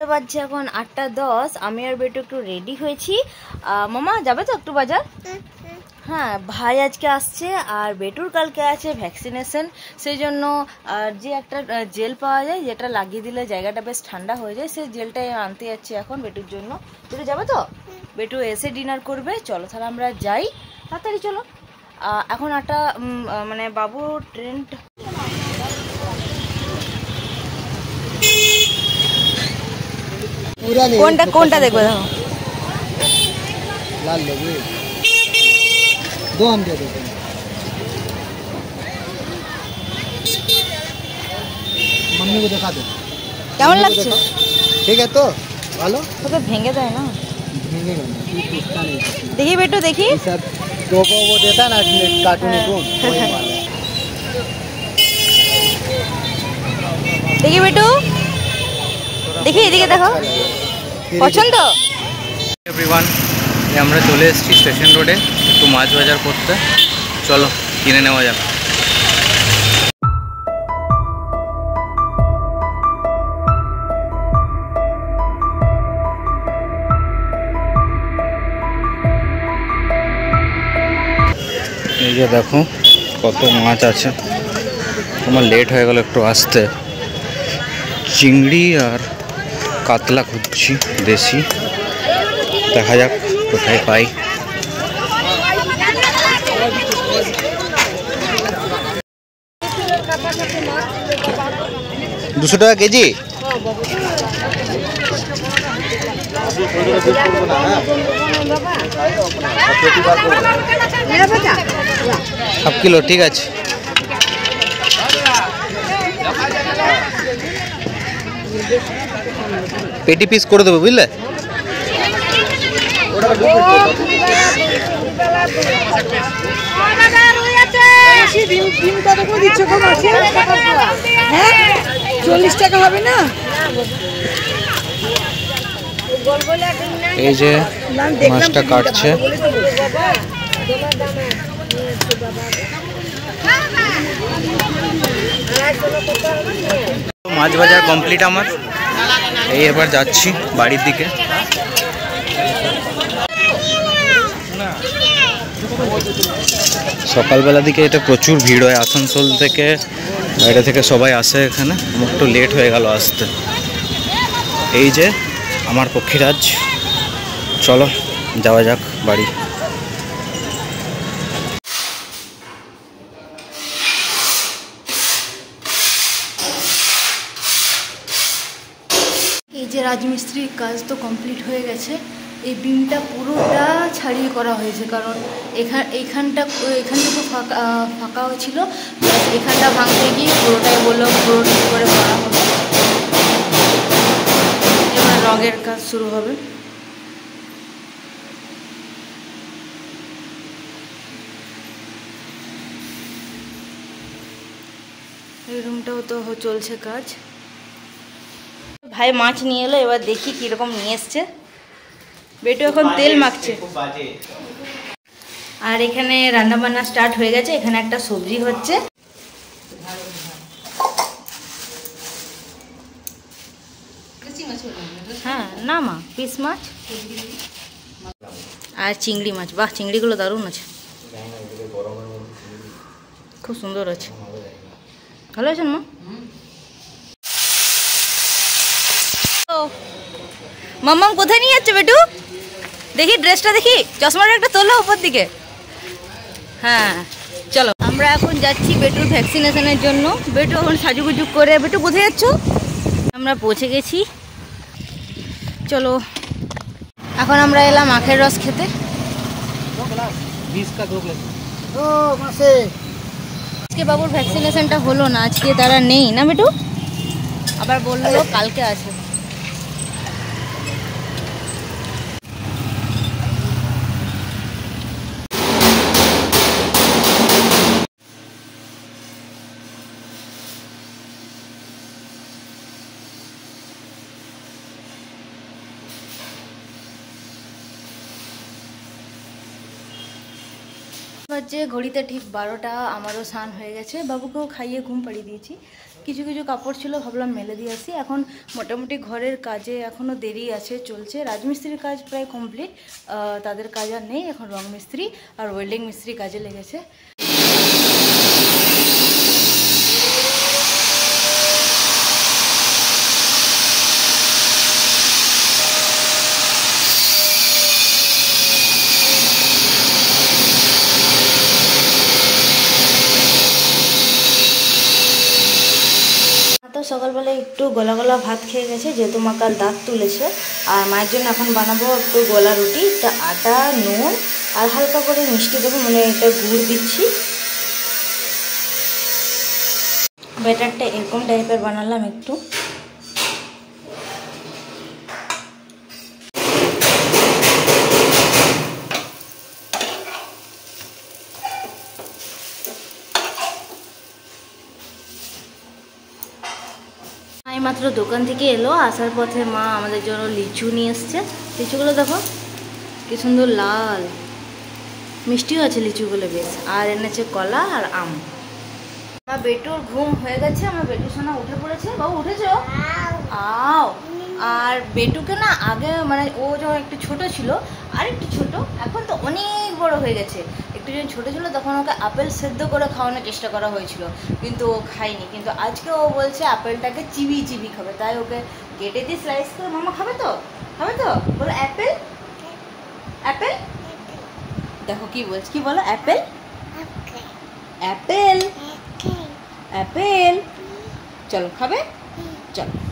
বাজছে এখন 8:10। আমি আর বেটু একটু রেডি হয়েছি। মামা যাবে তো একটু বাজার? হ্যাঁ, ভাই আজকে আসছে আর বেটুর কালকে আছে ভ্যাকসিনেশন। সেই জন্য যে একটা জেল পাওয়া যায় যেটা লাগিয়ে দিলে জায়গাটা বেশ ঠান্ডা হয়ে যায়, সেই জেলটাই আনতে যাচ্ছি এখন বেটুর জন্য। বেটু যাবে তো? বেটু এসে ডিনার করবে। চলো তাহলে আমরা যাই, তাড়াতাড়ি চলো। এখন একটা মানে বাবু ট্রেন কোনটা কোনটা দেখবে? দেখো लाल लोगे दो हम दे देते हैं। मम्मी को दिखा दो কেমন লাগছে? ठीक है तो ভালো তোকে ভেঙে দেয় না? भीगेगा ना तू टूटता नहीं। দেখি বেটু দেখি सब दो को वो देता ना कार्टून वही वाला। দেখি বেটু দেখি, এদিকে দেখো। পছন্দ? এভরিওয়ান, আমরা চলে এসেছি স্টেশন রোডে একটু মাছ বাজার করতে। চলো কিনে নেওয়া যাক। এই যে দেখো কত মাছ আছে। তোমার লেট হয়ে গেল একটু আসতে। চিংড়ি আর কাতলা খুঁজছি দেশি, দেখা যাক কোথায় পাই। 200 টাকা কেজি। হাফ কিলো ঠিক আছে। পেটি পিস করে দেবো বুঝলে। হ্যাঁ 40 টাকা হবে না? এই যে মাছটা কাটছে। মাছ বাজার কমপ্লিট আমার। এই এবার যাচ্ছি বাড়ির দিকে। সকালবেলা দিকে এটা প্রচুর ভিড় হয়। আসানসোল থেকে বাইরে থেকে সবাই আসে এখানে। আমার একটু লেট হয়ে গেল আসতে। এই যে আমার পক্ষীরাজ, চলো যাওয়া যাক বাড়ি। এই যে রাজমিস্ত্রির কাজ তো কমপ্লিট হয়ে গেছে। এই বিমটা পুরোটা ছাড়িয়ে করা হয়েছে, কারণ এখানটা ফাঁকা ছিল। এখানটা ভাঙতে গিয়ে পুরোটাই বললো পুরো ঠিক করে করা হবে। এবার রঙের কাজ শুরু হবে। এই রুমটাও তো চলছে কাজ। ভাই মাছ নিয়ে এলো, এবার দেখি কিরকম নিয়ে এসছে। বেটু এখন তেল মাখছে। আর এখানে রান্না বান্না স্টার্ট হয়ে গেছে। এখানে একটা সবজি হচ্ছে। হ্যাঁ না মা, পিস মাছ আর চিংড়ি মাছ। বাহ, চিংড়িগুলো দারুণ আছে, খুব সুন্দর আছে। ভালো আছেন মা? মাম্মাম কোথায় নিয়ে যাচ্ছে বেটু? দেখি ড্রেসটা দেখি, চশমাটা একটা তোলো উপর দিকে। হ্যাঁ চলো, আমরা এখন যাচ্ছি বেটুর ভ্যাকসিনেশনের জন্য। বেটু এখন সাজুগুজু করে। বেটু কোথায় যাচ্ছ? আমরা পৌঁছে গেছি, চলো। এখন আমরা এলাম আখের রস খেতে। আজকে বাবুর ভ্যাকসিনেশনটা হলো না, আজকে তারা নেই না বেটু, আবার বললো কালকে আছে। বাজে ঘড়িতে ঠিক 12টা। আমারও স্নান হয়ে গেছে, বাবুকেও খাইয়ে ঘুম পাড়িয়ে দিয়েছি। কিছু কিছু কাপড় ছিল, ভাবলাম মেলে দিয়ে আসি। এখন মোটামুটি ঘরের কাজে এখনও দেরি আছে, চলছে। রাজমিস্ত্রির কাজ প্রায় কমপ্লিট, তাদের কাজ আর নেই। এখন রং মিস্ত্রি আর ওয়েল্ডিং মিস্ত্রি কাজে লেগেছে। তো সকালবেলায় একটু গলা গলা ভাত খেয়ে গেছে, যেহেতু মা কাল দাঁত তুলেছে। আর মায়ের জন্য এখন বানাবো একটু গলা রুটি। এটা আটা, নুন আর হালকা করে মিষ্টি দেবো, মানে এটা গুড় দিচ্ছি। ব্যাটারটা এরকম টাইপের বানালাম একটু। মাত্র দোকান থেকে এলো, আসার পথে মা আমাদের জন্য লিচু নিয়ে এসছে। লিচুগুলো দেখো কি সুন্দর লাল, মিষ্টিও আছে লিচুগুলো বেশ। আর এনেছে কলা আর আম। আমার বেটুর ঘুম হয়ে গেছে, আমার বেটু সোনা উঠে পড়েছে। বাবু উঠেছো? আও। আর বেটুকে না আগে মানে ও যখন একটু ছোট ছিল, আর একটু ছোট, এখন তো অনেক বড় হয়ে গেছে। একটু যখন ছোটো ছিল তখন ওকে আপেল সেদ্ধ করে খাওয়ানোর চেষ্টা করা হয়েছিল, কিন্তু ও খায়নি। কিন্তু আজকে ও বলছে আপেলটাকে চিবি চিবি খাবে, তাই ওকে কেটে দিয়ে স্লাইস করে। মামা খাবে তো? খাবে তো? বলো অ্যাপেল, অ্যাপেল। দেখো কি বলছে, কি বলো? Apple, apple, apple. চলো খাবে, চলো।